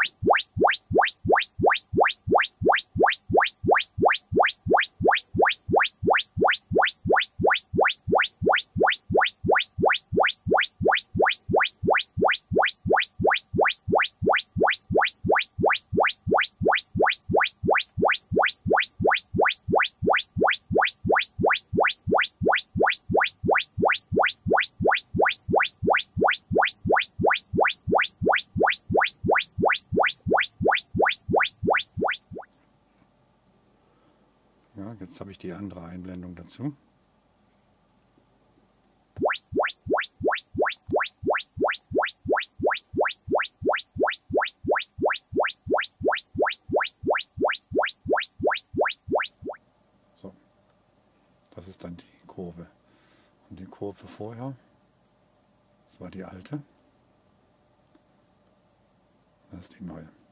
Ja, jetzt habe ich die andere Einblendung dazu. So, das ist dann die Kurve. Und die Kurve vorher, das war die alte, das ist die neue.